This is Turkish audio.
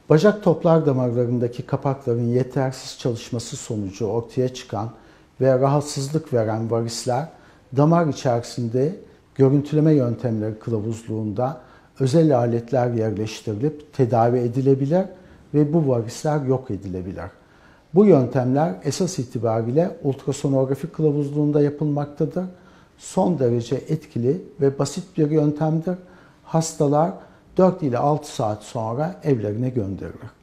Bacak toplar damarlarındaki kapakların yetersiz çalışması sonucu ortaya çıkan ve rahatsızlık veren varisler, damar içerisinde görüntüleme yöntemleri kılavuzluğunda özel aletler yerleştirilip tedavi edilebilir ve bu varisler yok edilebilir. Bu yöntemler esas itibariyle ultrasonografi kılavuzluğunda yapılmaktadır. Son derece etkili ve basit bir yöntemdir. Hastalar 4 ile 6 saat sonra evlerine gönderilir.